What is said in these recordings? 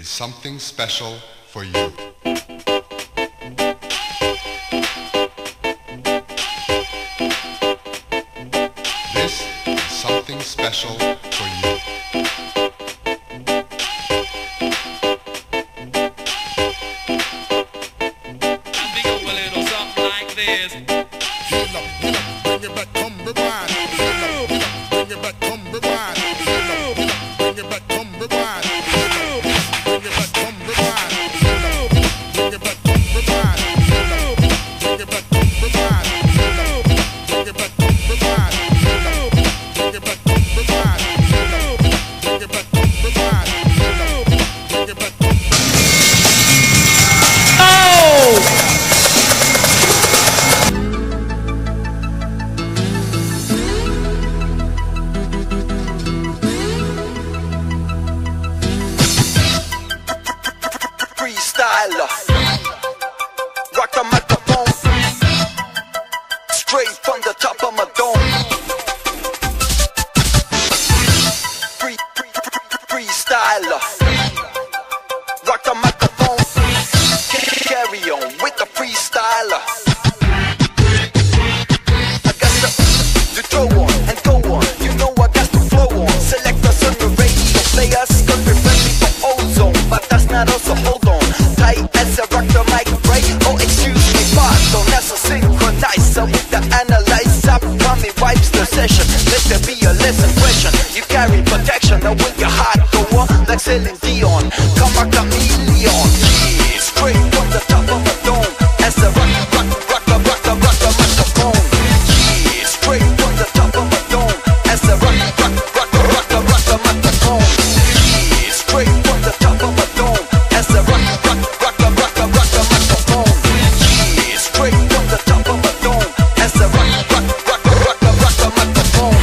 is something special for you. This is something special for you. We go a little something like this. Heal up, bring it back, come rewind. Heal up, bring it back, come rewind. Heal up, bring it back, come rewind. Heal up, bring it back, come rewind. Heal up, bring it back, come rewind. Heal up, bring it back, come rewind. Heal up, bring it back, come rewind. Heal up, bring it back, come rewind. Heal up, bring it back, come rewind. Heal up, bring it back, come rewind. Freestyler, rock the microphone, straight from the top of my dome. Freestyler, rock the microphone, carry on with the freestyler. I got to throw on and go on, you know I got to flow on. Select us on the radio, players, cause we're friendly for ozone, but that's not us, so hold on. Tight as I rock the mic, right? Oh, excuse me, pardon, that's a synchronizer with the analyzer. Mommy wipes the session, let there be a less impression. You carry protection, now with your heart go on, like Celine Dion. Come a chameleon, yeah, straight from the top of a dome. As I rock the microphone, yeah, straight from the top of a dome. As I rock the microphone, yeah, straight from the top of a dome. As I rock the microphone, yeah, straight from the top of a dome. As I rock the microphone.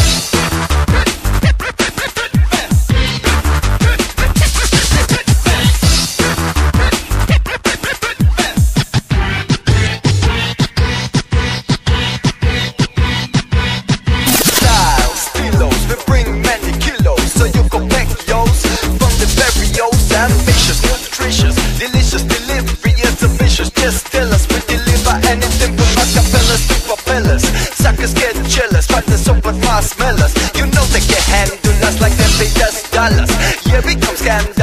Styles, stilos, we bring many kilos, so you can pack yours from the varios. Ambitious, nutritious, delicious delivery is ambitious. Just tell us we deliver anything from acapellas to propellers. Suckers get jealous, but the super fast smellers. You know they can handle us like them pay us dollars. Here we come scandalous.